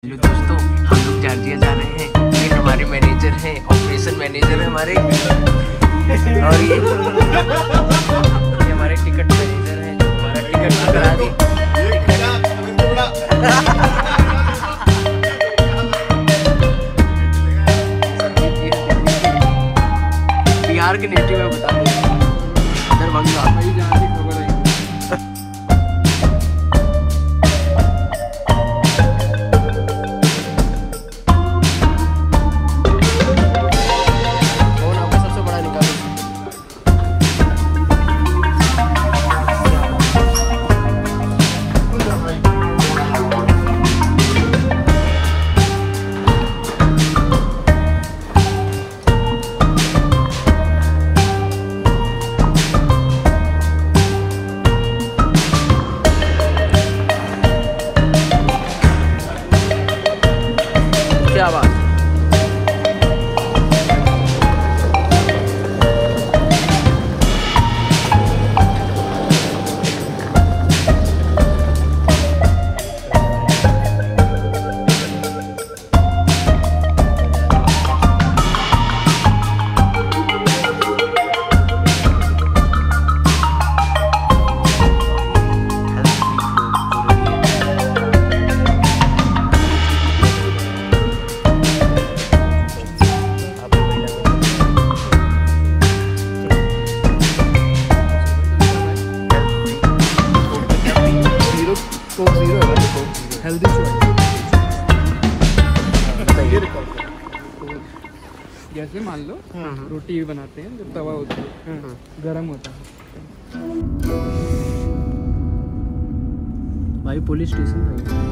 Hello दोस्तों, हम लोग जॉर्जिया जा रहे हैं। ये हमारे मैनेजर हैं, ऑपरेशन मैनेजर है हमारे। और ये हमारे टिकट मैनेजर हैं, जो हमारा टिकट करा दी। बिहार के नेटिव है, बता दो दरभंगा। क्या बात है। जैसे मान लो रोटी भी बनाते हैं, जब तवा होता है गरम होता है। भाई पुलिस स्टेशन है।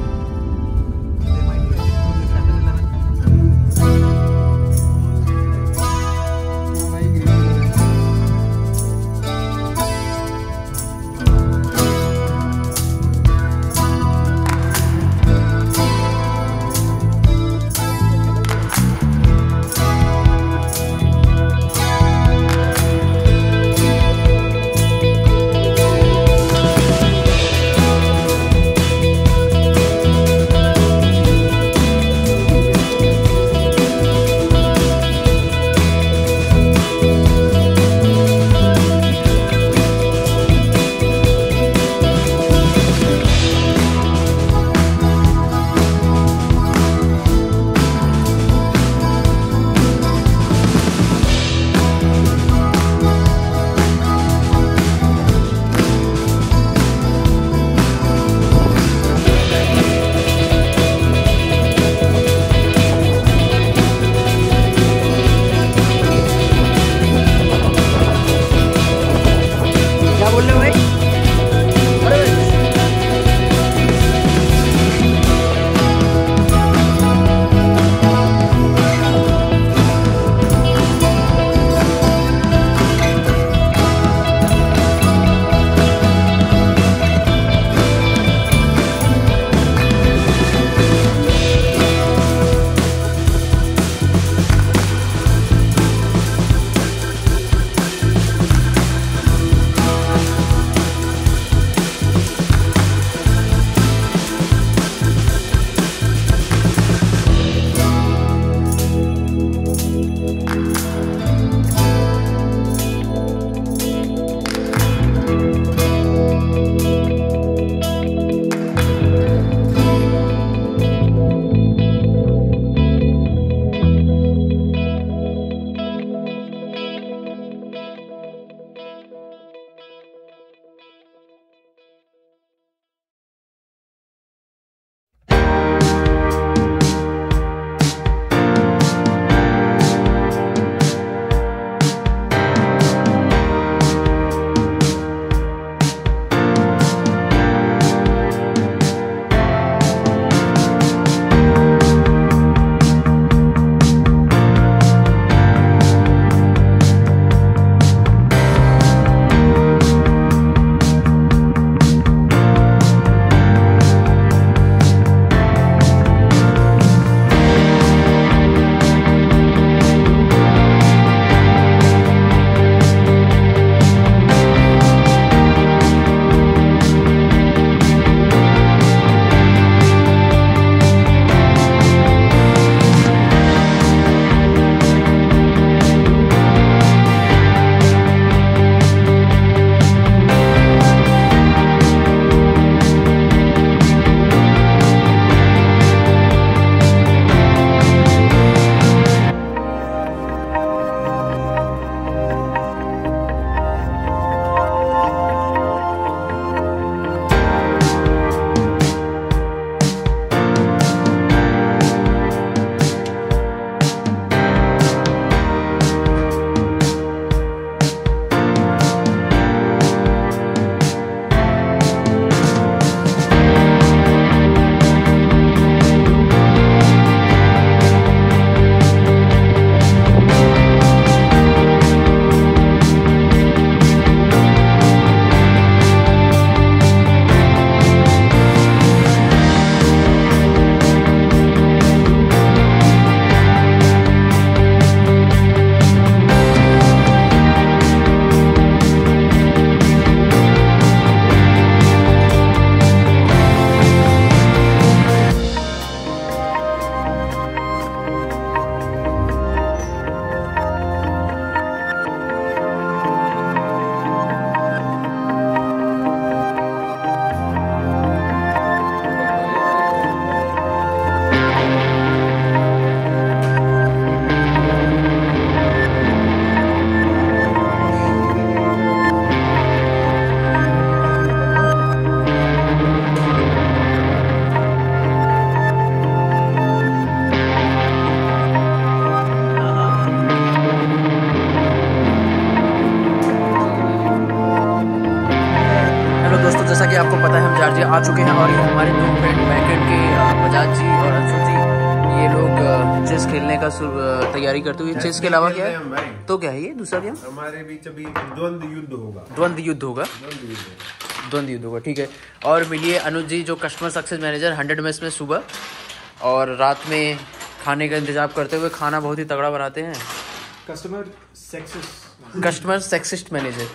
आ चुके हैं और ये हमारे दो फ्रेंड बैकेंड के बजाज जी और अंशुल जी, ये लोग चेस खेलने का तैयारी करते हुए। चेस के अलावा क्या है तो क्या है ये दूसरा गेम? हमारे बीच अभी द्वंद्व युद्ध होगा। द्वंद्व युद्ध होगा, द्वंद्व युद्ध होगा, ठीक है। और मिलिए अनुज जी जो कस्टमर सक्सेस मैनेजर 100 मेस में सुबह और रात में खाने का इंतजाम करते हुए। खाना बहुत ही तगड़ा बनाते हैं। Customer success manager.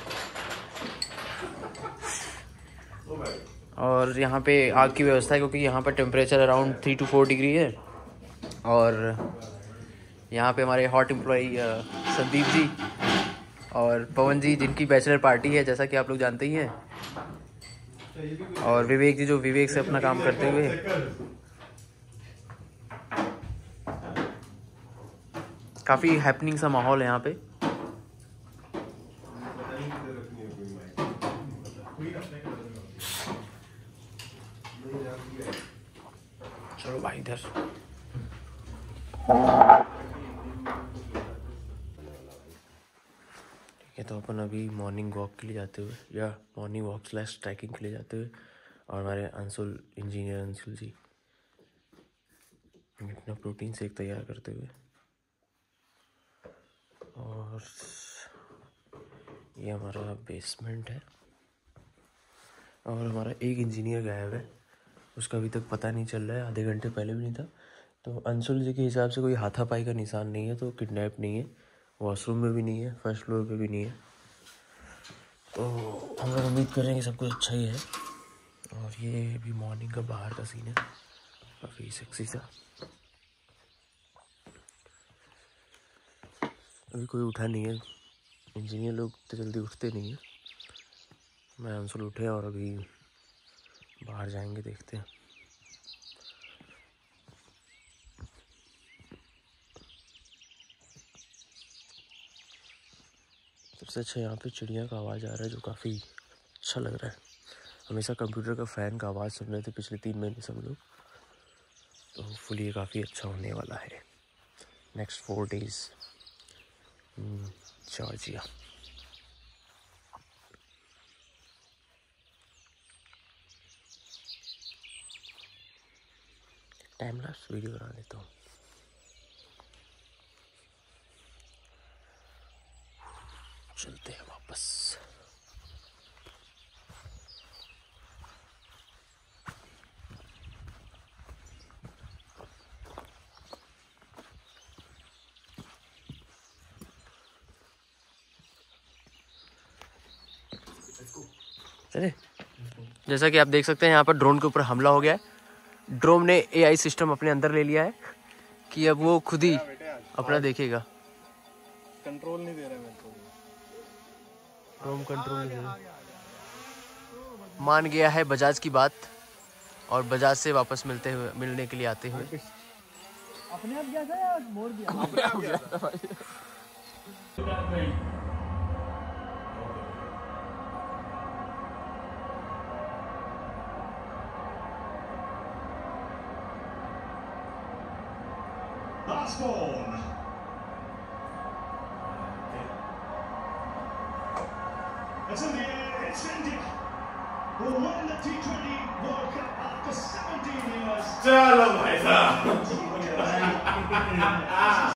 और यहाँ पे आग की व्यवस्था है क्योंकि यहाँ पर टेम्परेचर अराउंड 3 to 4 डिग्री है। और यहाँ पे हमारे हॉट एम्प्लॉई संदीप जी और पवन जी जिनकी बैचलर पार्टी है जैसा कि आप लोग जानते ही हैं। और विवेक जी जो विवेक से अपना काम करते हुए। काफ़ी हैपनिंग सा माहौल है यहाँ पे। चलो भाई इधर। ठीक है, तो अपन अभी मॉर्निंग वॉक के लिए जाते हुए या मॉर्निंग वॉक / ट्रैकिंग के लिए जाते हुए और हमारे अंशुल इंजीनियर अंशुल जी अपना प्रोटीन शेक तैयार करते हुए। और ये हमारा बेसमेंट है और हमारा एक इंजीनियर गायब है, उसका अभी तक पता नहीं चल रहा है। आधे घंटे पहले भी नहीं था। तो अंशुल जी के हिसाब से कोई हाथापाई का निशान नहीं है, तो किडनैप नहीं है। वॉशरूम में भी नहीं है, फर्स्ट फ्लोर पे भी नहीं है। तो हम लोग उम्मीद कर रहे हैं कि सब कुछ अच्छा ही है। और ये अभी मॉर्निंग का बाहर का सीन है, काफ़ी सेक्सी सा। अभी कोई उठा नहीं है, इंजीनियर लोग तो जल्दी उठते नहीं हैं। मैं अंशुल उठे और अभी बाहर जाएंगे, देखते हैं। सबसे अच्छा यहाँ पे चिड़िया का आवाज़ आ रहा है जो काफ़ी अच्छा लग रहा है। हमेशा कंप्यूटर का फ़ैन का आवाज़ सुन रहे थे पिछले 3 महीने सब लोग, तो होपफुली ये काफ़ी अच्छा होने वाला है। Next 4 days Georgia. Time lapse video बना लेता हूँ। चलते हैं वापस। चले, जैसा कि आप देख सकते हैं यहाँ पर ड्रोन के ऊपर हमला हो गया है। ड्रोन ने AI सिस्टम अपने अंदर ले लिया है कि अब वो खुद ही अपना देखेगा। कंट्रोल नहीं दे रहा मेरे को। ड्रोन कंट्रोल नहीं दे रहा। मान गया है बजाज की बात और बजाज से वापस मिलने के लिए आते हुए। अपने आप गया था या मोड़ दिया? अपने आप गया था भाई। Last ball. It's in the air, it's India who won the T20 World Cup after 17 years. Chalo, bhai sahab.